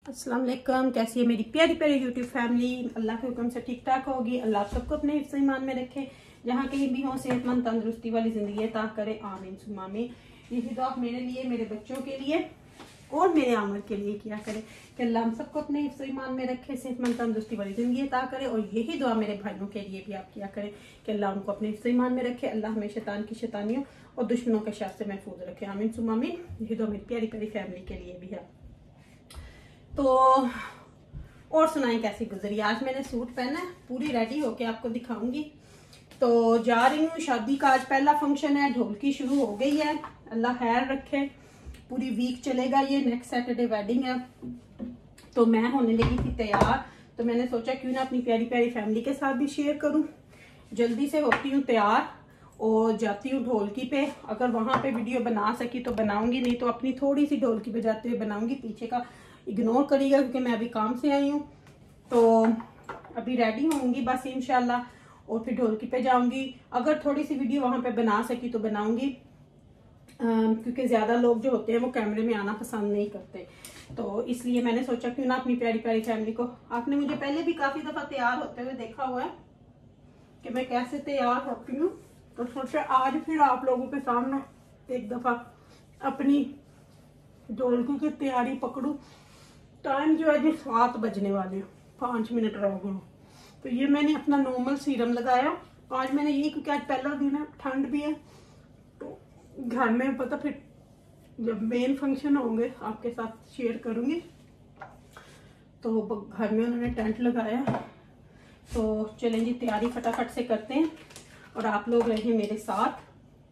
अस्सलाम वालेकुम। कैसी है मेरी प्यारी प्यारी यूट्यूब फैमिली। अल्लाह के हुक्म से ठीक ठाक होगी। अल्लाह सबको अपने हिफ्ज़ ईमान में रखे, जहाँ कहीं भी हो सेहतमंद तंदुरुस्ती वाली जिंदगी अता करे, आमीन सुम्मा आमीन। यही दुआ मेरे लिए, मेरे बच्चों के लिए और मेरे आमर के लिए किया करे कि अल्लाह हम सबको अपने हिफ्ज़ ईमान में रखे, सेहतमंद तंदुरुस्ती वाली जिंदगी अता करे। और यही दुआ मेरे भाइयों के लिए भी आप किया करें कि अल्लाह उनको अपने हिफ्ज़ ईमान में रखे, अल्लाह हमें शैतान की शैतानियों और दुश्मनों के शर से महफूज रखे, आमीन सुम्मा आमीन। यही दुआ मेरी प्यारी प्यारी फैमिली के लिए भी है। तो और सुनाएं कैसी गुजरी। आज मैंने सूट पहना है, पूरी रेडी होके आपको दिखाऊंगी। तो जा रही हूँ शादी का, आज पहला फंक्शन है, ढोलकी शुरू हो गई है, अल्लाह खैर रखे, पूरी वीक चलेगा ये। नेक्स्ट सैटरडे वेडिंग है, तो मैं होने लगी थी तैयार। तो मैंने सोचा क्यों ना अपनी प्यारी प्यारी फैमिली के साथ भी शेयर करूँ। जल्दी से होती हूँ तैयार और जाती हूँ ढोलकी पे। अगर वहां पे वीडियो बना सकी तो बनाऊंगी, नहीं तो अपनी थोड़ी सी ढोलकी बजाते हुए बनाऊंगी। पीछे का इग्नोर करिएगा क्योंकि मैं अभी काम से आई हूँ। तो अभी रेडी होंगी बस इंशाल्लाह, और फिर ढोलकी पे जाऊंगी। अगर थोड़ी सी वीडियो वहां पे बना सकी तो बनाऊंगी, क्योंकि ज्यादा लोग जो होते हैं वो कैमरे में आना पसंद नहीं करते। तो इसलिए मैंने सोचा क्यों ना अपनी प्यारी प्यारी फैमिली को। आपने मुझे पहले भी काफी दफा तैयार होते हुए देखा हुआ है कि मैं कैसे तैयार होती हूँ। तो सोचा आज फिर आप लोगों के सामने एक दफा अपनी ढोलकी की तैयारी पकड़ू। टाइम जो है जी 7 बजने वाले, 5 मिनट रह गए। तो ये मैंने अपना नॉर्मल सीरम लगाया आज मैंने, ये क्योंकि आज पहला दिन है, ठंड भी है। तो घर में पता फिर जब मेन फंक्शन होंगे आपके साथ शेयर करूंगी। तो घर में उन्होंने टेंट लगाया। तो चलें जी तैयारी फटाफट से करते हैं और आप लोग रहे मेरे साथ।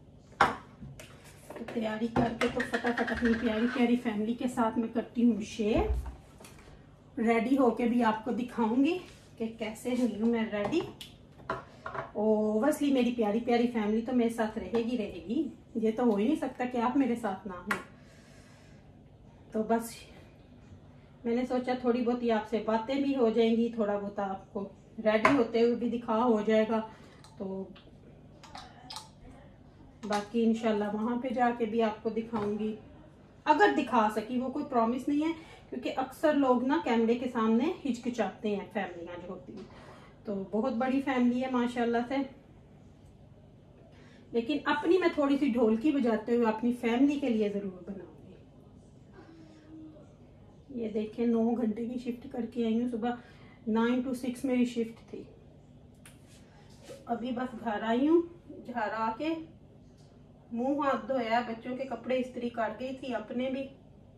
तो तैयारी करके तो फटाफट अपनी प्यारी प्यारी फैमिली के साथ मैं करती हूँ शेयर। रेडी होके भी आपको दिखाऊंगी कि कैसे हूँ मैं रेडी। ओवसली मेरी प्यारी प्यारी फैमिली तो मेरे साथ रहेगी। ये तो हो ही नहीं सकता कि आप मेरे साथ ना हो। तो बस मैंने सोचा थोड़ी बहुत ही आपसे बातें भी हो जाएंगी, थोड़ा बहुत आपको रेडी होते हुए भी दिखा हो जाएगा। तो बाकी इंशाल्लाह वहां पे जाके भी आपको दिखाऊंगी, अगर दिखा सकी। वो कोई प्रॉमिस नहीं है, क्योंकि अक्सर लोग ना कैमरे के सामने हिचकिचाते हैं, फैमिलियां जो होती हैं। तो बहुत बड़ी फैमिली है माशाल्लाह से, लेकिन अपनी मैं थोड़ी सी ढोलकी बजाते हुए अपनी फैमिली के लिए जरूर बनाऊंगी। ये देखें 9 घंटे की शिफ्ट करके आई हूँ, सुबह 9 to 6 मेरी शिफ्ट थी। तो अभी बस घर आई हूँ, घर आके मुंह हाथ धोया, बच्चों के कपड़े इस्त्री कर गई थी, अपने भी।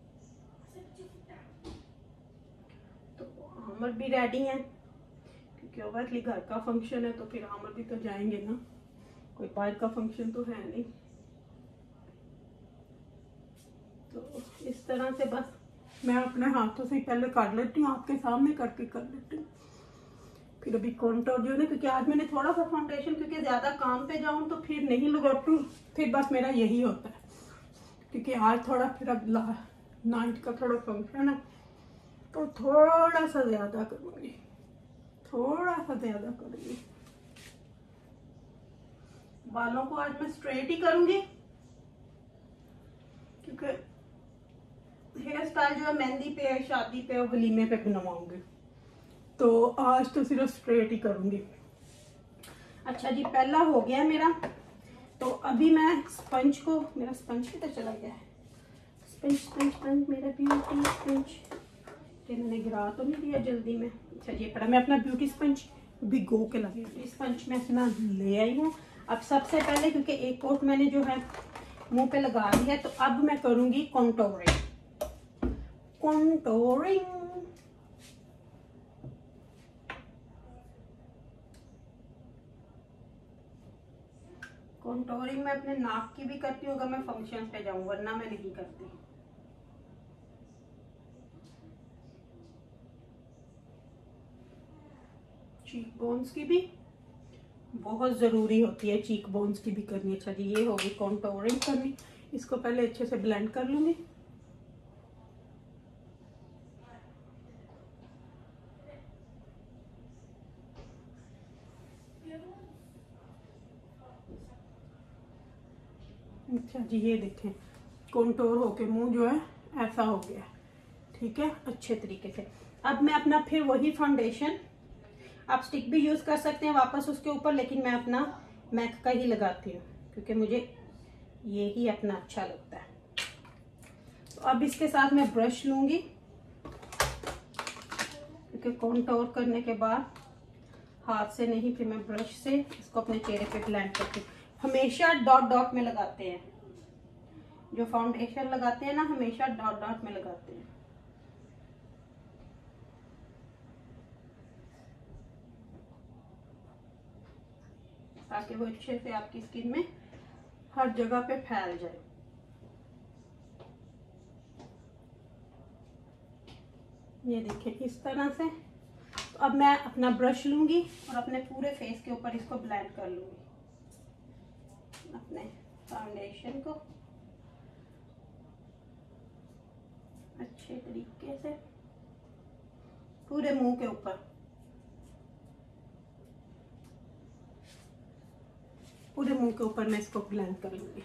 तो आमर भी रेडी है, क्योंकि ओवरली घर का फंक्शन है, तो फिर आमर भी तो जाएंगे ना, कोई बाहर का फंक्शन तो है नहीं। तो इस तरह से बस मैं अपने हाथों से पहले कर लेती हूँ, आपके सामने करके कर लेती हूँ। फिर अभी कॉन्टोर जो है ना, क्योंकि आज मैंने थोड़ा सा फाउंडेशन, क्योंकि ज्यादा काम पे जाऊं तो फिर नहीं लगाती हूँ। फिर बस मेरा यही होता है, क्योंकि आज थोड़ा फिर अब नाइट का थोड़ा फंक्शन है, तो थोड़ा सा ज्यादा करूंगी, बालों को आज मैं स्ट्रेट ही करूंगी, क्योंकि हेयर स्टाइल जो है मेहंदी पे, शादी पे और वलीमे पे बनवाऊंगी। तो आज तो सिर्फ स्ट्रेट ही करूंगी। अच्छा जी, पहला हो गया मेरा। तो अभी मैं स्पंज को, मेरा स्पंज किधर चला गया है? स्पंज मेरा ब्यूटी स्पंज, मैंने गिरा तो नहीं दिया जल्दी में। अच्छा ये पड़ा, मैं अपना ब्यूटी स्पंज भिगो के लगी। ब्यूटी स्पंज मैं अपना ले आई हूँ। अब सबसे पहले, क्योंकि एक कोट मैंने जो है मुंह पे लगा दी है, तो अब मैं करूंगी कॉन्टोरिंग। कॉन्टोरिंग मैं अपने नाक की भी करती हूँ अगर मैं फंक्शन पे जाऊं, वरना मैं नहीं करती। चीक बोन्स की भी बहुत जरूरी होती है, चीक बोन्स की भी करनी। अच्छा जी, ये होगी कॉन्टोरिंग करनी। इसको पहले अच्छे से ब्लेंड कर लूंगी। अच्छा जी, ये देखें कॉन्टोर होके मुंह जो है ऐसा हो गया, ठीक है, अच्छे तरीके से। अब मैं अपना फिर वही फाउंडेशन, आप स्टिक भी यूज कर सकते हैं वापस उसके ऊपर, लेकिन मैं अपना मैक का ही लगाती हूँ क्योंकि मुझे ये ही अपना अच्छा लगता है। तो अब इसके साथ मैं ब्रश लूंगी क्योंकि कॉन्टोर करने के बाद हाथ से नहीं, फिर मैं ब्रश से इसको अपने चेहरे पे ब्लेंड करती हूँ। हमेशा डॉट डॉट में लगाते हैं, जो फाउंडेशन लगाते हैं ना हमेशा डॉट डॉट में लगाते हैं। ताकि वो अच्छे से आपकी स्किन में हर जगह पे फैल जाए। ये देखिए इस तरह से। तो अब मैं अपना ब्रश लूंगी और अपने पूरे फेस के ऊपर इसको ब्लेंड कर लूंगी, अपने फाउंडेशन को अच्छे तरीके से पूरे मुंह के ऊपर, पूरे मुंह के ऊपर मैं इसको ब्लेंड कर लूंगी।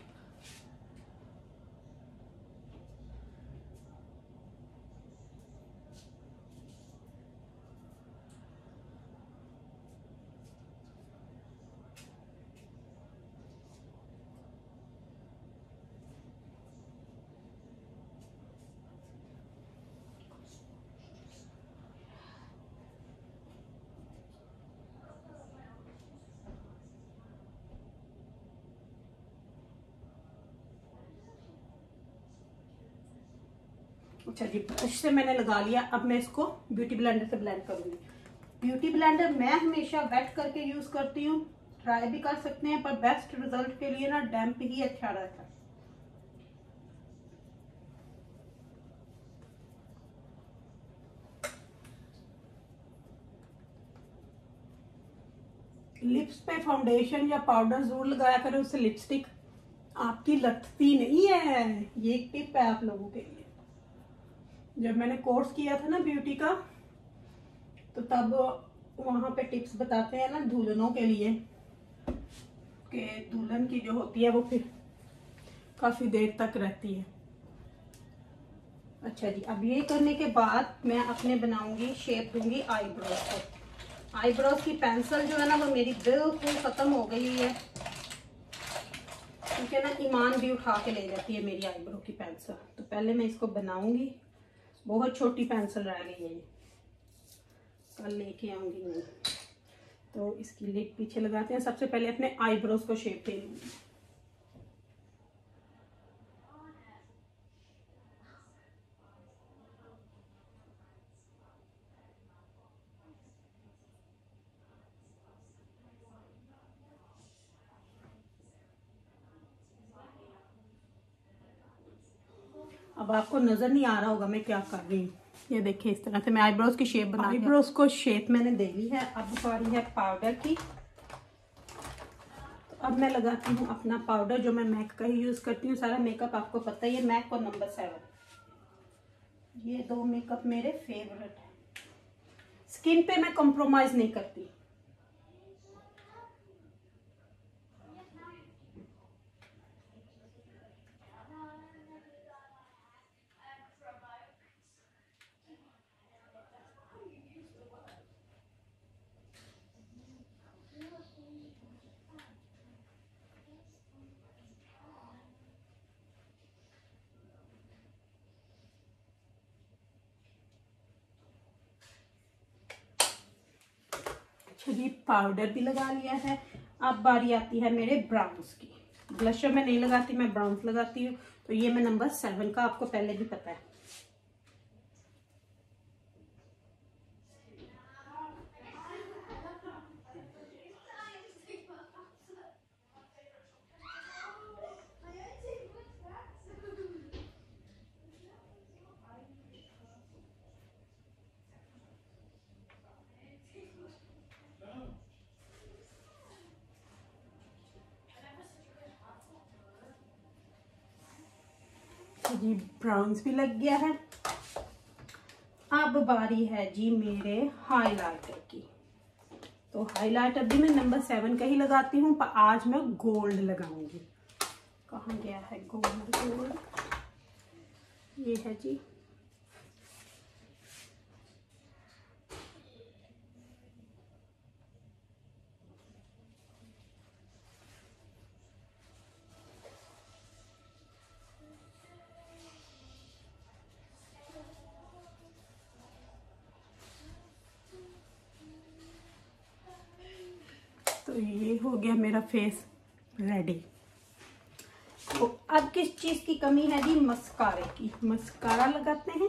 अच्छा जी, ब्रश से मैंने लगा लिया। अब मैं इसको ब्यूटी ब्लेंडर से ब्लेंड करूंगी। ब्यूटी ब्लेंडर मैं हमेशा वेट करके यूज करती हूँ, ट्राई भी कर सकते हैं, पर बेस्ट रिजल्ट के लिए ना डैम्प ही अच्छा रहता है। लिप्स पे फाउंडेशन या पाउडर जरूर लगाया करें, उससे लिपस्टिक आपकी लथती नहीं है। ये टिप है आप लोगों के लिए। जब मैंने कोर्स किया था ना ब्यूटी का, तो तब वहां पे टिप्स बताते हैं ना दुल्हनों के लिए, कि दुल्हन की जो होती है वो फिर काफी देर तक रहती है। अच्छा जी, अब ये करने के बाद मैं अपने बनाऊंगी, शेप दूंगी आईब्रोज को। आईब्रोज की पेंसिल जो है ना वो मेरी बिल्कुल खत्म हो गई है, क्योंकि ना ईमान भी उठा के ले जाती है मेरी आईब्रो की पेंसिल। तो पहले मैं इसको बनाऊंगी, बहुत छोटी पेंसिल रह गई है, ये कल लेके आऊंगी मैं। तो इसकी लिड पीछे लगाते हैं। सबसे पहले अपने आईब्रोज को शेप दे लूंगी। अब आपको नजर नहीं आ रहा होगा मैं क्या कर रही हूँ। ये देखिए इस तरह से मैं आईब्रोज की शेप बना, आईब्रोज को शेप मैंने दे ली है। अब बारी है पाउडर की। तो अब मैं लगाती हूँ अपना पाउडर, जो मैं मैक का ही यूज करती हूँ। सारा मेकअप आपको पता ही है, मैक और नंबर 7, ये दो मेकअप मेरे फेवरेट है। स्किन पे मैं कॉम्प्रोमाइज नहीं करती। जी, पाउडर भी लगा लिया है। अब बारी आती है मेरे ब्राउन्स की। ब्लशर में नहीं लगाती, मैं ब्राउन्स लगाती हूँ। तो ये मैं नंबर 7 का, आपको पहले भी पता है। जी, ब्राउन्स भी लग गया है। अब बारी है जी मेरे हाइलाइटर की। तो हाइलाइटर भी मैं नंबर 7 का ही लगाती हूँ, पर आज मैं गोल्ड लगाऊंगी। कहाँ गया है गोल्ड? गोल्ड ये है जी। तो ये हो गया मेरा फेस रेडी। तो अब किस चीज की कमी है जी? मस्कारे की। मस्कारा लगाते हैं।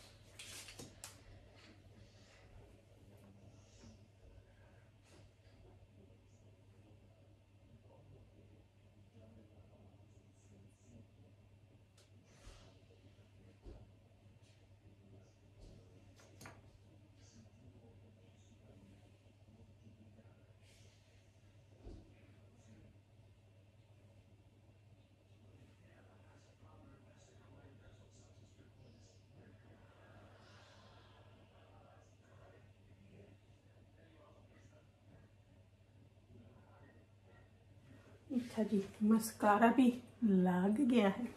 अच्छा जी, मस्कारा भी लग गया है।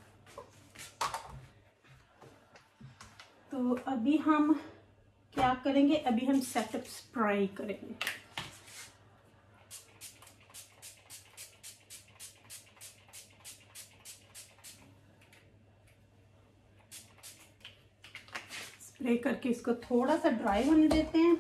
तो अभी हम क्या करेंगे? अभी हम सेटअप स्प्रे करेंगे। स्प्रे करके इसको थोड़ा सा ड्राई होने देते हैं।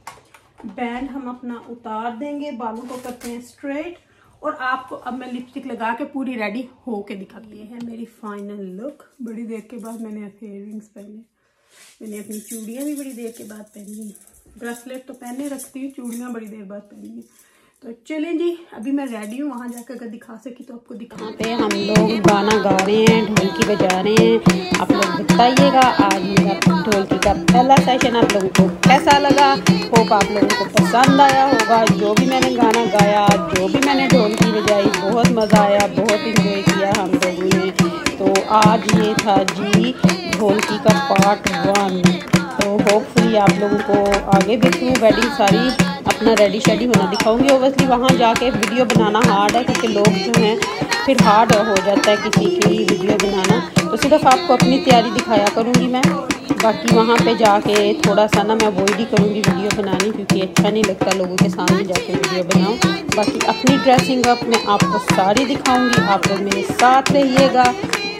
बैंड हम अपना उतार देंगे, बालों को करते हैं स्ट्रेट। और आपको अब मैं लिपस्टिक लगा के पूरी रेडी होके दिखाती है मेरी फाइनल लुक। बड़ी देर के बाद मैंने इयररिंग्स पहने, मैंने अपनी चूड़ियाँ भी बड़ी देर के बाद पहनी है। ब्रेसलेट तो पहने रखती हूँ, चूड़ियाँ बड़ी देर बाद पहनी है। तो चलें जी, अभी मैं रेडी हूँ। वहाँ जाकर अगर दिखा सकी तो आपको दिखा पे हम लोग गाना गा रहे हैं, ढोलकी बजा रहे हैं। आप लोग बताइएगा आज मेरा ढोलकी का पहला सेशन आप लोगों को कैसा लगा। होप आप लोगों को पसंद आया होगा। जो भी मैंने गाना गाया, जो भी मैंने ढोलकी बजाई, बहुत मज़ा आया, बहुत इंजॉय किया हम लोगों ने। तो आज ये था जी ढोलकी का पार्ट 1। तो होपफुली आप लोगों को आगे भी थ्रू वेडिंग सारी अपना रेडी शेडी होना दिखाऊंगी। ओबियसली वहाँ जाके वीडियो बनाना हार्ड है, क्योंकि लोग जो हैं फिर हार्ड हो जाता है किसी की वीडियो बनाना। तो सिर्फ आपको अपनी तैयारी दिखाया करूँगी मैं। बाकी वहाँ पे जाके थोड़ा सा ना मैं अवॉइड ही करूँगी वीडियो बनानी, क्योंकि अच्छा नहीं लगता लोगों के सामने जाके वीडियो बनाऊँ। बाकी अपनी ड्रेसिंग अप मैं आपको सारी दिखाऊँगी, आप लोग मेरे साथ रहिएगा।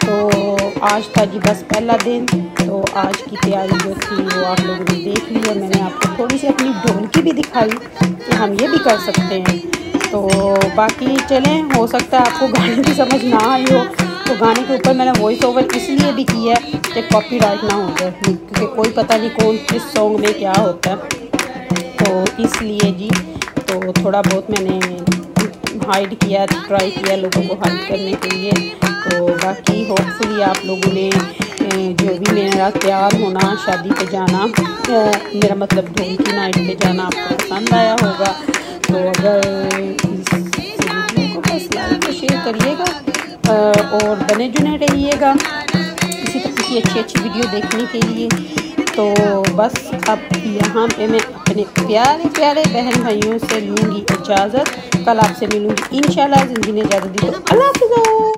तो आज था जी बस पहला दिन। तो आज की तैयारी जो थी वो आप लोगों ने देख ली, और मैंने आपको थोड़ी सी अपनी ढोलकी भी दिखाई कि हम ये भी कर सकते हैं। तो बाकी चलें, हो सकता है आपको गाने की समझ ना आई हो। तो गाने के ऊपर मैंने वॉइस ओवर इसलिए भी किया है कि कॉपीराइट ना हो जाए, क्योंकि कोई पता नहीं कौन किस सॉन्ग में क्या होता है। तो इसलिए जी तो थोड़ा बहुत मैंने हाइड किया, ट्राई किया लोगों को हाइड करने के लिए। तो बाकी होपफुली आप लोगों ने जो भी मेरा तैयार होना, शादी पे जाना, मेरा मतलब ढोलकी नाइट पे जाना आपको पसंद आया होगा। तो अगर इस वीडियो को बस लाइक और शेयर करिएगा और बने जुने रहिएगा इसी तरह की अच्छी वीडियो देखने के लिए। तो बस अब यहाँ पे मैं अपने प्यारे प्यारे बहन भाइयों से लूँगी इजाज़त। कल आपसे मिलूँगी इंशाल्लाह, ज़िंदगी ने इजाज़त दी तो अल्लाह हाफ़िज़।